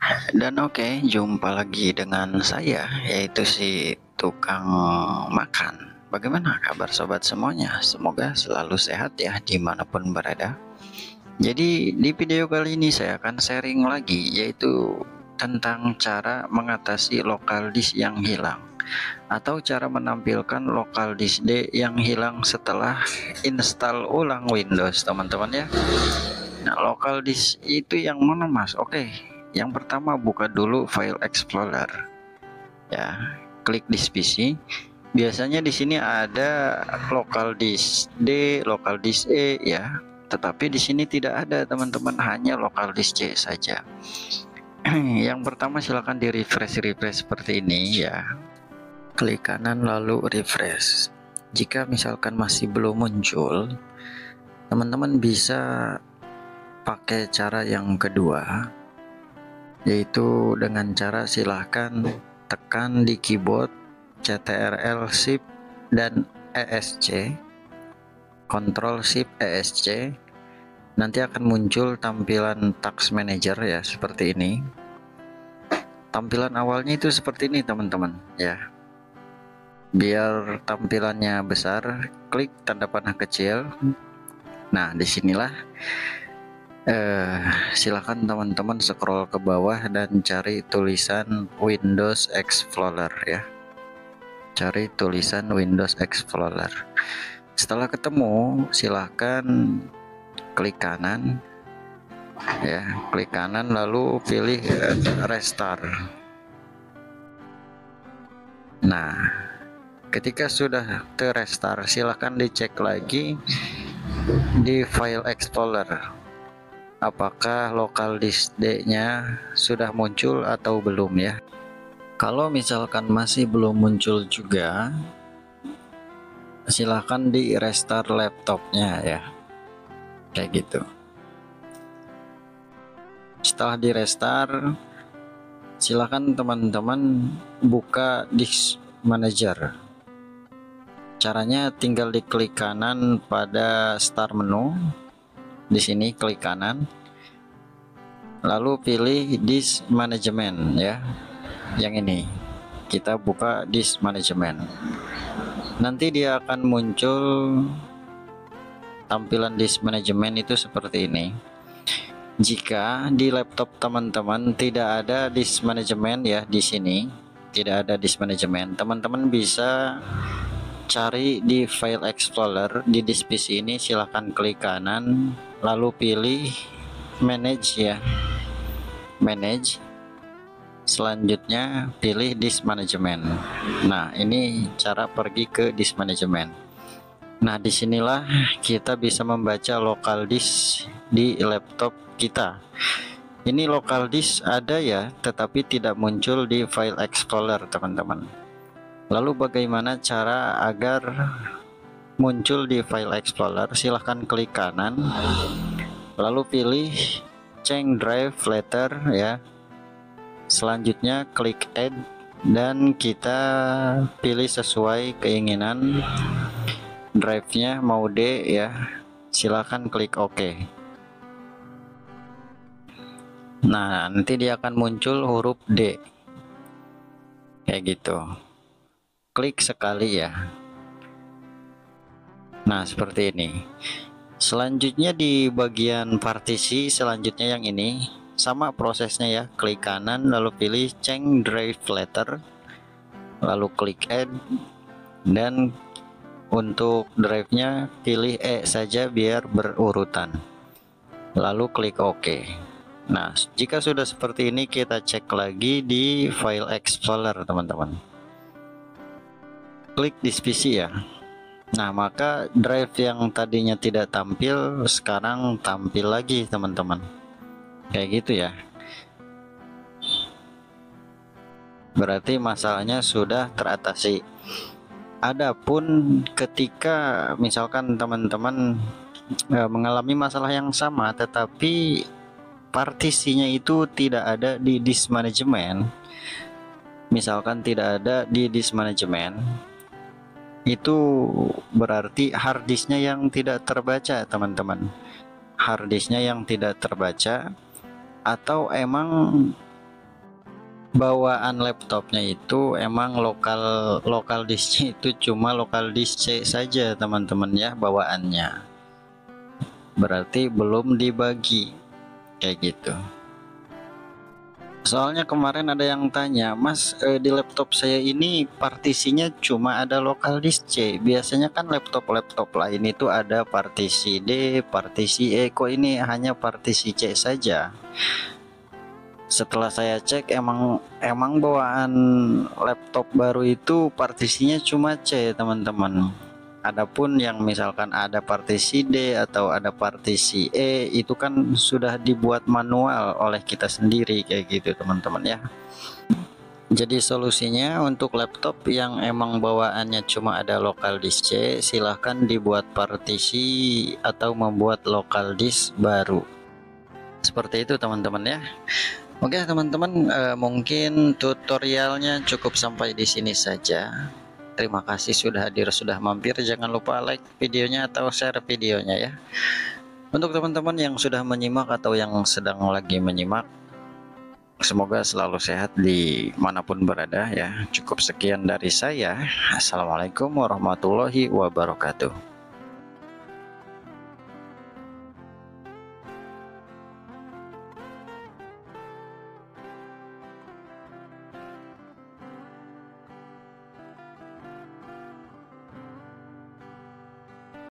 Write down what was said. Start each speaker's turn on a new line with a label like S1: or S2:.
S1: Dan oke, jumpa lagi dengan saya, yaitu si tukang makan. Bagaimana kabar sobat semuanya? Semoga selalu sehat ya dimanapun berada. Jadi di video kali ini saya akan sharing lagi, yaitu tentang cara mengatasi local disk yang hilang atau cara menampilkan local disk D yang hilang setelah install ulang Windows, teman-teman ya. Nah, local disk itu yang mana, Mas? Oke, yang pertama buka dulu file Explorer. Ya, klik disk PC. Biasanya di sini ada local disk D, local disk E ya. Tetapi di sini tidak ada, teman-teman, hanya local disk C saja. Yang pertama silakan di refresh seperti ini ya. Klik kanan lalu refresh. Jika misalkan masih belum muncul, teman-teman bisa pakai cara yang kedua, yaitu dengan cara silahkan tekan di keyboard CTRL Shift dan ESC, Ctrl Shift ESC. Nanti akan muncul tampilan Task Manager ya, seperti ini. Tampilan awalnya itu seperti ini, teman-teman ya. Biar tampilannya besar, klik tanda panah kecil. Nah, disinilah silakan teman-teman scroll ke bawah dan cari tulisan Windows Explorer ya. Cari tulisan Windows Explorer. Setelah ketemu, silahkan klik kanan ya, klik kanan lalu pilih restart. Nah, ketika sudah terrestart, silahkan dicek lagi di file Explorer apakah local disk D-nya sudah muncul atau belum ya. Kalau misalkan masih belum muncul juga, silahkan di restart laptopnya ya, kayak gitu. Setelah di restart, silahkan teman-teman buka disk manager. Caranya tinggal diklik kanan pada start menu. Di sini klik kanan, lalu pilih disk management ya. Yang ini kita buka disk management. Nanti dia akan muncul tampilan disk management itu seperti ini. Jika di laptop teman-teman tidak ada disk management ya, di sini tidak ada disk management, teman-teman bisa cari di file Explorer di disk PC ini. Silahkan klik kanan lalu pilih manage ya, manage. Selanjutnya pilih disk management. Nah, ini cara pergi ke disk management. Nah, disinilah kita bisa membaca local disk di laptop kita. Ini local disk ada ya, tetapi tidak muncul di file Explorer, teman-teman. Lalu bagaimana cara agar muncul di file Explorer? Silahkan klik kanan lalu pilih change drive letter ya. Selanjutnya klik add dan kita pilih sesuai keinginan, drive-nya mau D ya. Silahkan klik OK. Nah, nanti dia akan muncul huruf D kayak gitu. Klik sekali ya. Nah, seperti ini. Selanjutnya di bagian partisi selanjutnya yang ini sama prosesnya ya. Klik kanan lalu pilih change drive letter, lalu klik add, dan untuk drive-nya pilih E saja biar berurutan, lalu klik OK. Nah, jika sudah seperti ini kita cek lagi di file Explorer, teman-teman. Klik di PC ya. Nah, maka drive yang tadinya tidak tampil sekarang tampil lagi, teman-teman. Kayak gitu ya. Berarti masalahnya sudah teratasi. Adapun ketika misalkan teman-teman mengalami masalah yang sama tetapi partisinya itu tidak ada di disk management, misalkan tidak ada di disk management, itu berarti harddisknya yang tidak terbaca, teman-teman. Harddisknya yang tidak terbaca, atau emang bawaan laptopnya itu emang lokal lokal disknya itu cuma lokal disk C saja teman-teman ya bawaannya, berarti belum dibagi kayak gitu. Soalnya kemarin ada yang tanya, Mas, di laptop saya ini partisinya cuma ada lokal disk C. Biasanya kan laptop-laptop lain itu ada partisi D, partisi E, kok ini hanya partisi C saja. Setelah saya cek, emang bawaan laptop baru itu partisinya cuma C, teman-teman. Adapun yang misalkan ada partisi D atau ada partisi E itu kan sudah dibuat manual oleh kita sendiri kayak gitu teman-teman ya. Jadi solusinya untuk laptop yang emang bawaannya cuma ada lokal disk C, silahkan dibuat partisi atau membuat lokal disk baru. Seperti itu teman-teman ya. Oke teman-teman, mungkin tutorialnya cukup sampai di sini saja. Terima kasih sudah hadir, sudah mampir. Jangan lupa like videonya atau share videonya ya. Untuk teman-teman yang sudah menyimak atau yang sedang lagi menyimak, semoga selalu sehat dimanapun berada ya. Cukup sekian dari saya. Assalamualaikum warahmatullahi wabarakatuh.